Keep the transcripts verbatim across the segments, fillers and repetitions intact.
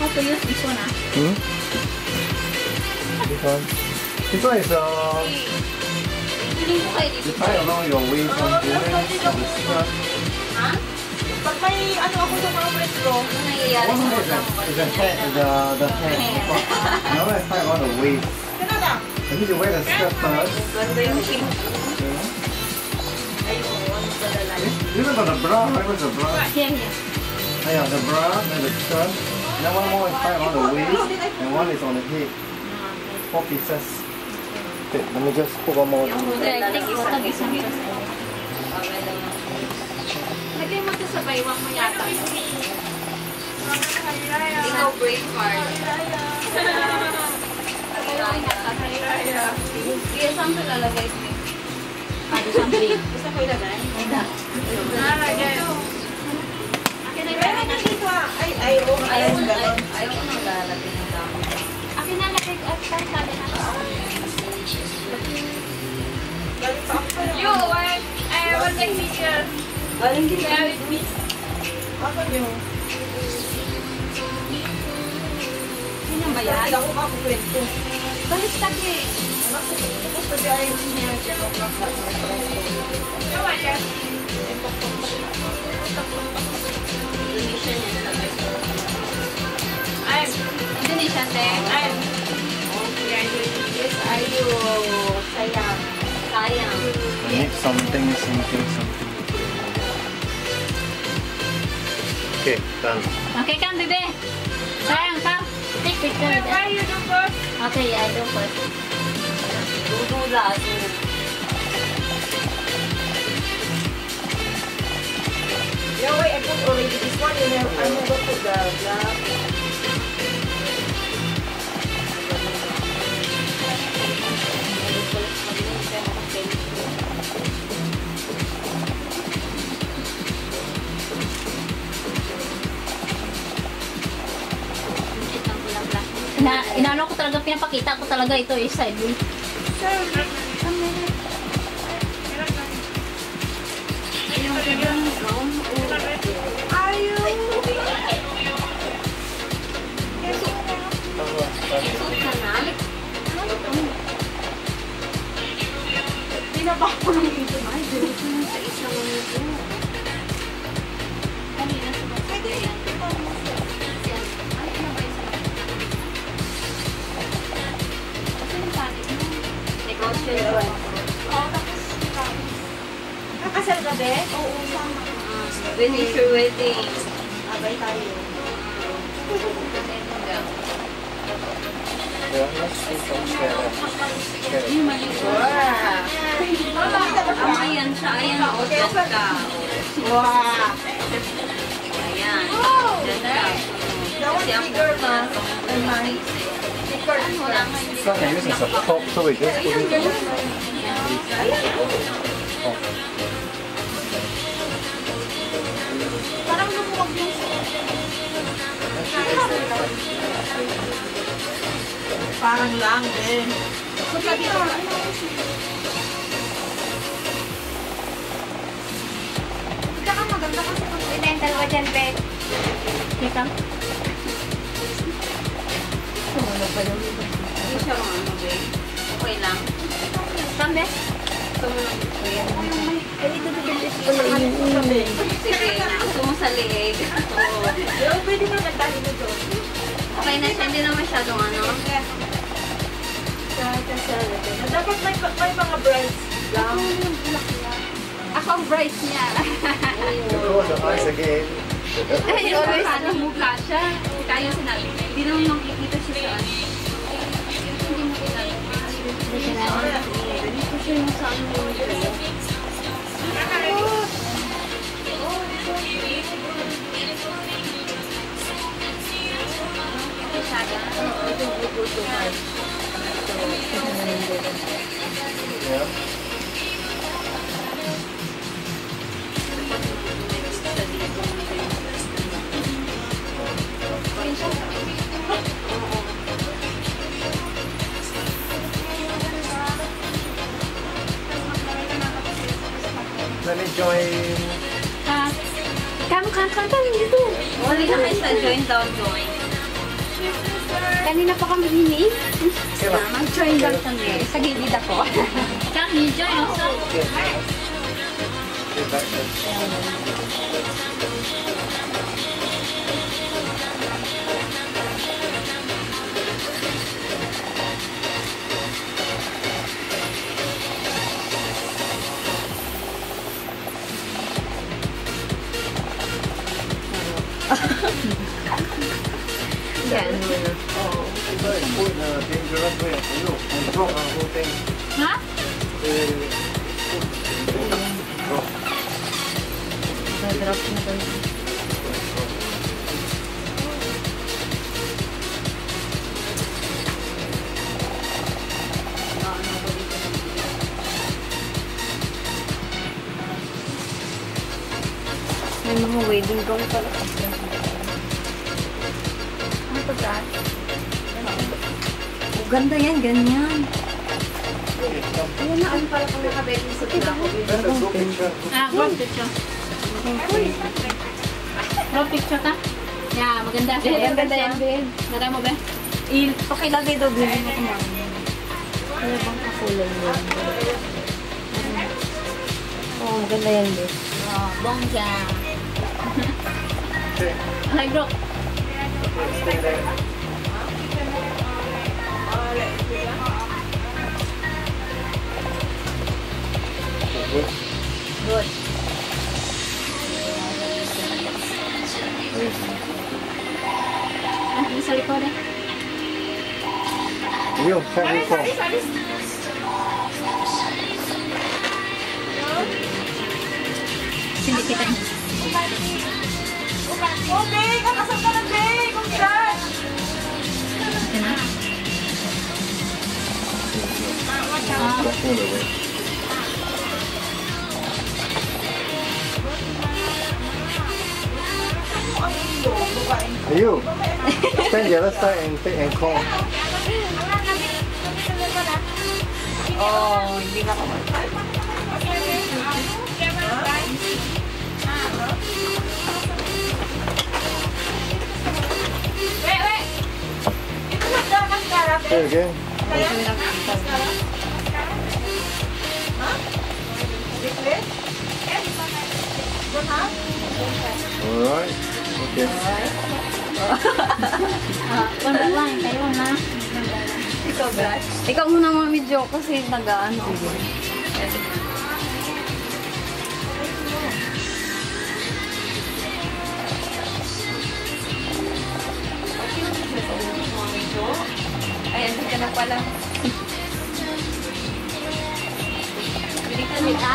how to use this one, ah? Hmm? This one? This one is uh... Feeling ko kayo dito. You tie along your waist on the skirt. Ha? Pag may ano ako sa mga friends ko, Ano nangyayari One sa is mga the, is the head, the, the head. The other is tie around the waist. ano na? I need to wear the skirt first. Ganda yung pink. Okay. Ayun, padala. Even for the bra, right? Where's the bra? Here, here. Oh, yeah, the bra, then the skirt. Then one more is tied around the waist, and one is on the head. Four pieces. Okay, let me just put one more. Okay, take photo this one first. Lagay mo ito sa baywang mo yata. Ikaw brave part. Sige, saan ka lalagay ko? Ah, doon saan brave. Gusto ko ilagay? Ida. Nalagay. Akin na ilagay na dito ah. Ay, ay, oh, Ayaw ayaw ko mo gano'n. ayaw ko nang lalagay ng dami. Akin na lagay at tangkali na ito. Galing pa ako. You, what? I want the picture. Galing din Share with me. Ako nyo. Sino ba yan? Hindi ako makakukwento. Balistak eh. Tapos pati ayaw niya siya makakukwento. You want that? Indonesian yan. I'm, Indonesian, te. I'm. Yes, ayo. Sayang. Sayang. I need something, something, something. Okay, done. Okay, come, bebe. Sayang, come. Take picture with Why that. you do first? Okay, I do first. Dudula ako. Yeah, wait, I put already this one. You know, I never put the black. Ina inaano ko talaga, pinapakita ko talaga ito is side view. Yung ibang gown, Ayaw. suot ka na. Binaba ko lang ito. Ay, diretso na sa isang ito. Kanina sa Pwede. Ay, ano ba isa? Kasi yung palit mo. Negosyo yun. Oo, tapos kakasal ka be? Oo, sama. When is your wedding? Abay tayo. Yeah, let's see some skirt. Skirt. Yung mali ko. Ah, ayan siya. Ayan ako. Dyan ka. Wow! Ayan. Dyan ka. That one's Kasi ang bigger puta, ma. than mine. Ano, wala nga hindi. This one can use as a top, so we just put it on. Oh. Parang lumuwag yung parang lang din. So, dito. Hindi ka maganda kasi kung i-dental ka dyan, Beth. Kita? Ano pa yung Hindi siya mga ano, babe. Okay lang. Sambe? Gusto mo lang gusto yan. Ay, ito bibilis ko na yun. Sige, gusto mo sa liig. Oo. Pero pwede mo nagtali na doon. Okay na siya. Hindi na masyadong ano. Dapat may, may mga brides lang. Ako ang bright niya. Close the eyes again. Ay, always ano, mukha siya. Kaya sinabi niya. Hindi naman makikita siya sa ano. Hindi mo kilala. Hindi ko siya yung sa ano mo. Yeah. Let me join. Ah, come, come, come, come dito. Wali na kayo sa join down join. Kanina pa kami hiniis. Okay lang. Mag-join lang kami. Sa gilid ako. Come, you join also. Okay. Okay, back there. Yan. Oh, it's very important, uh, dangerous way for you. And drop the whole thing. Ha? Uh, drop. Drop na doon. May mga wedding gown pala. Ano pa dyan? Oh, ganda yan, ganyan. Okay, come. Ayan na, ano pala kung naka-wedding suit na ako. Then the group picture. Ah, group picture. Group picture ka? Yeah, maganda. Ayan, ganda yan, Ben. Ganda mo ba? Pakilagay daw, Ben. Ano bang kakulay mo? Oo, maganda yan, Ben. Oh, bongga. Okay, Okay, group. okay, stay there. Okay, good. Good. Ah, yung sa likod eh. You, have you call. Hindi kita yun. Oh, Ben! Kakasal ka na, Ben! Congrats! Ito na. Walk all the way. You, stand the other side and take and call. Oh, hindi na ako. Wait, wait. Ito na daw, mascara, Ben. Say again. Alright. Okay. Ah, wala lang. Kayo na. Ikaw, Ben. Ikaw muna mga video kasi nag-ano. Ayan, hindi ka na pala. Bili ka nila?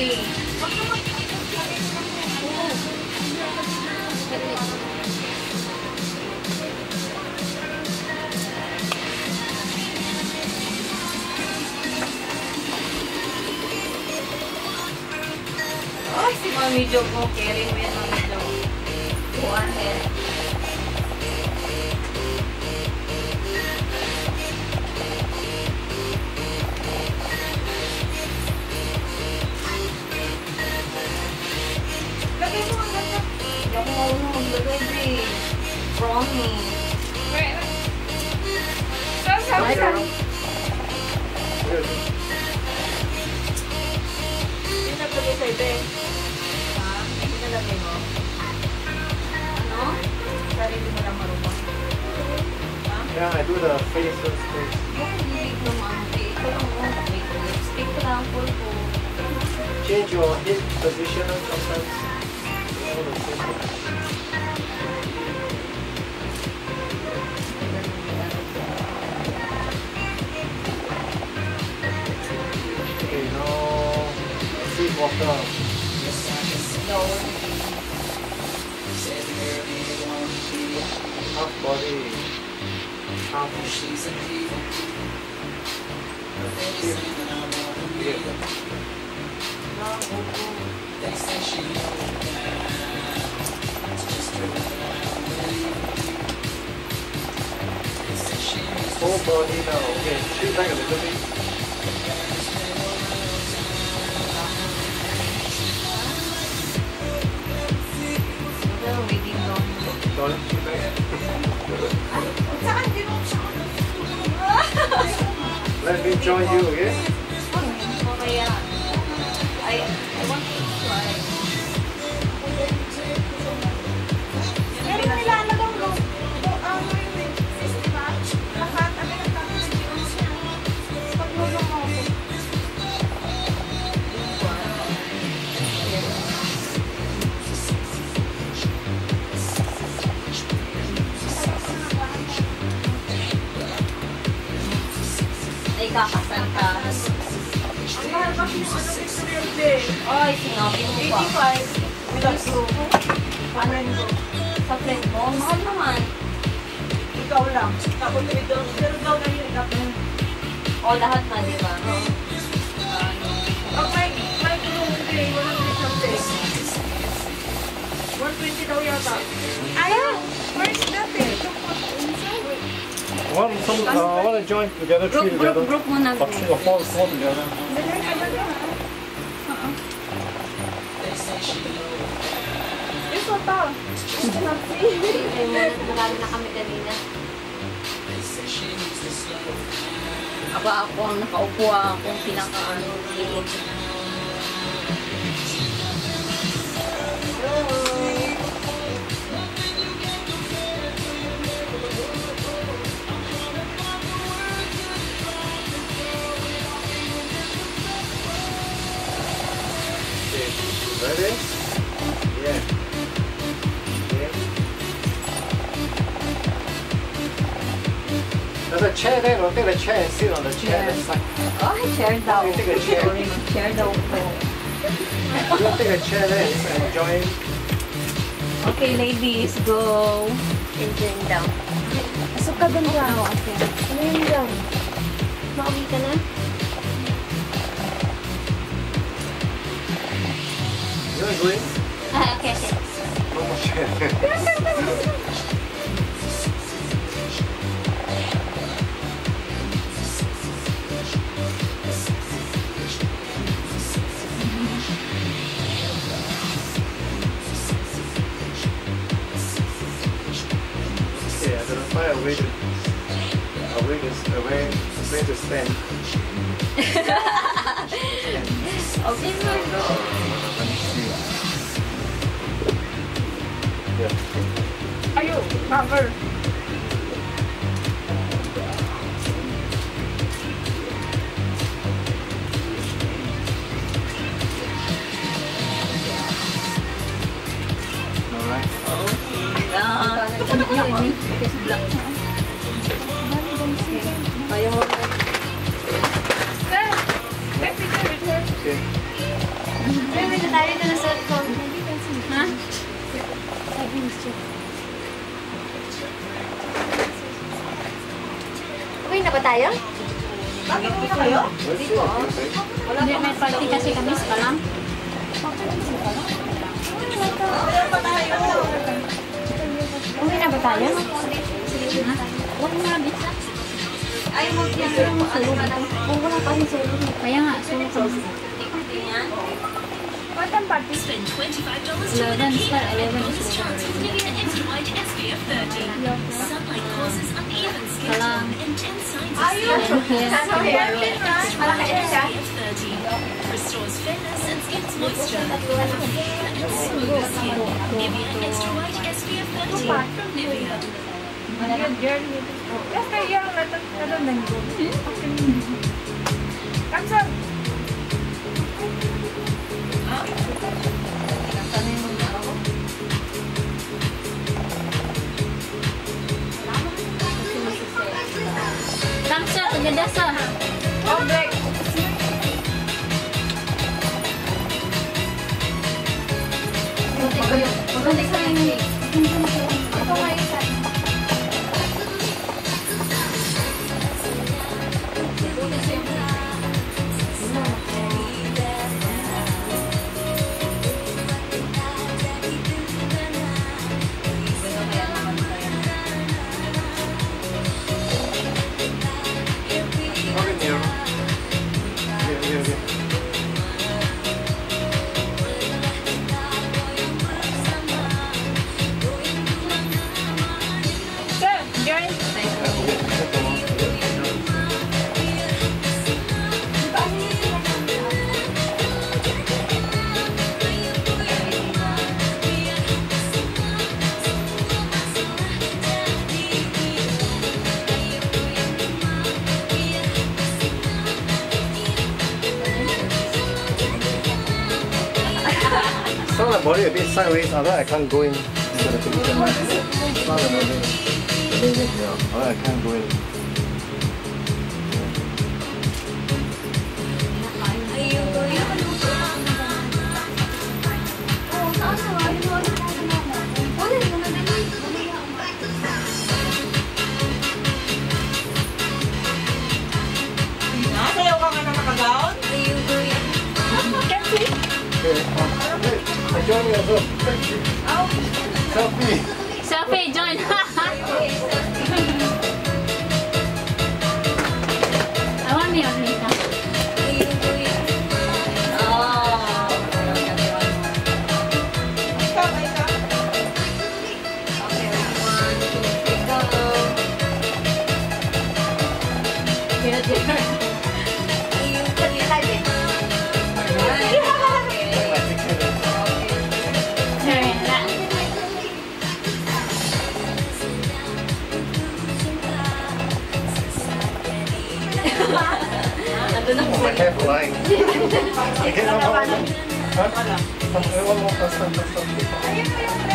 Ay, si Mami Jo ko. Caring mo yan, Mami Jo. Go ahead. Lagay mo ang ganda. Hindi ako marunong maglagay, babe. Promise. Wait, wait. So, so, Ay, so. Good. Hindi na tuloy sa'yo, babe. Ha? Hindi na lagay mo. Ano? Sarili mo lang marunong. Yeah, I do the faces first. Yung bibig ng mga babe. Ito lang mo. Make lipstick ko lang. Full ko. Change your head position sometimes. You know, the face. Okay, now sweet water. No. Half body. Half whole body now. Okay, shoot back a little bit. Ito, waiting doon. Sorry, shoot back. Saan? Hindi mo siya Let me join you, okay? Mamaya. I, I want to try. Pero nilalagay mo, ano yung system ba? Lahat, ano yung tapos siya. Pag-lulong mo ako. Ay, kakasal ka. Ang mahal kasi yung ano pictorial day. Ay, sinabi mo pa. eighty-five. Without you. Ano yun? Sa friend mo, mahal naman. Ikaw lang. Tapos ito, pero daw na yun. O, lahat na, di ba? Pag may, may tulong day, one hundred something. one twenty daw yata. Ayaw! Where's that thing? I want some, uh, I want to join together, three Group, together. group, group muna. Or three or four, four together. Ito pa. Ay, marami na kami kanina. Aba, ako ang nakaupo, ako ang pinaka-ano, liit. Ready? Yeah. Yeah. There's a chair there. I'll take a chair and sit on the chair. Yeah. That's like, Ay, share daw. You take a chair. Share daw ko. you take a chair there and join. Okay, ladies, go. Enjoy daw. Asok ka doon ka. Oh, okay. Ano yun dyan? Mauwi ka na? You want to go in? Ah, okay, okay. No more chair. Yeah, I'm gonna find a way to, a way to, a way, a way to stand. Okay, so go. Let me see. Yeah. Ayun, cover. Alright. Ah, ayaw mo. Sir, take picture with her. Okay. Ay, may natali na na cellphone. Ha? Okay na ba tayo? Bakit uwi na kayo? Let's see. Okay. Hindi, may party kasi kami sa kalam. Wala pa tayo. Okay na ba tayo? Ha? Huwag mo na bisa. Ay, mo yan. Ano ka lang? Kung wala pa rin sa'yo. Kaya nga, sulok ka. Yan. What ang party? Spend twenty-five dollars to win eleven, a star, Kia eleven bonus is chance with Nivea Anti-White S P F thirty. Sunlight causes uneven skin Kalang. tone and ten signs of Ayun. skin. Sa hairpin, right? Malaki siya. S P F thirty restores fairness and skin's moisture. Clear and smooth skin. Nivea Extra White S P F thirty from Nivea. Yes, kaya yung nalaman ko. Kamsa. Kamsa, tagadasa. Oh, break. Maganda sa inyo. Ako kayo sa Come in here. Here, here, here. Sir, join. body a bit sideways, otherwise I can't go in into the picture. Not the body. Yeah, otherwise I can't go in. Nasayaw ka nga na nakagaon? Okay, um, hey, I join you as well. Selfie. Selfie, join! I want me on later. Ikaw, ikaw. Okay, one, two, three, go. Here, there. There, that. Oh, my hair flying. Okay, no, no, no. Huh? Some, one more custom, custom.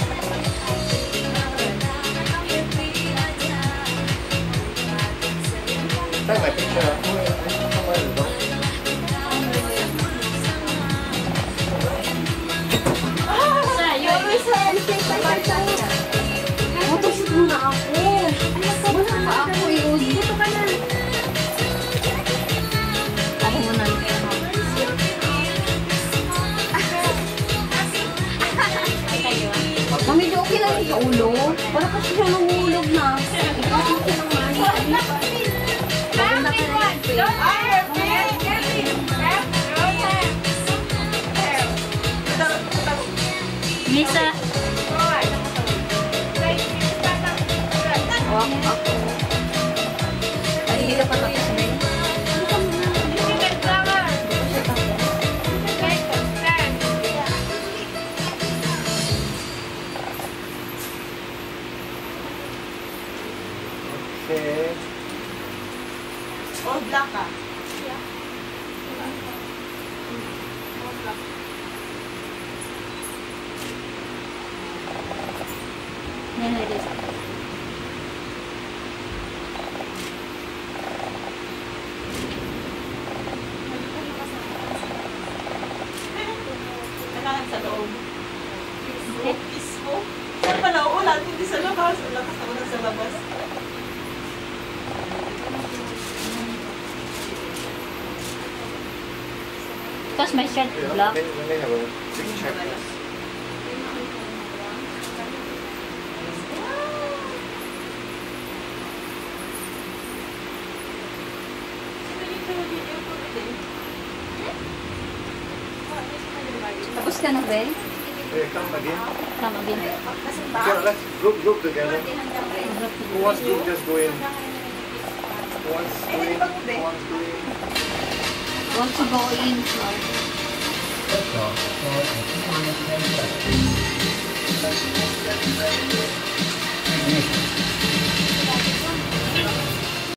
Take my picture. Somewhere in the door. Sir, you always photoshoot muna ako. Wala na ako yun. Dito ka na. Ako muna. Mami, di okay lang sa ulo. Para kasi siya nangulog na. Ikaw okay lang man. Maganda ka na yung face. Lisa. Walk ako. Ay, hindi ka pa tapos na yun. Okay. All black ka. Yan, ladies. Kailangan sa loob. Peaceful. Peaceful. Saan pa nauulan? Hindi sa labas. Lakas na ulan sa labas. Because my shirt is black. Let me, let me have a quick check. Tapos ka na, be? Hey, come again. Come again. Okay, let's group group together. Who wants to just go in? Who wants to go in? Who wants to go in? Want to go in, Flor? That's all.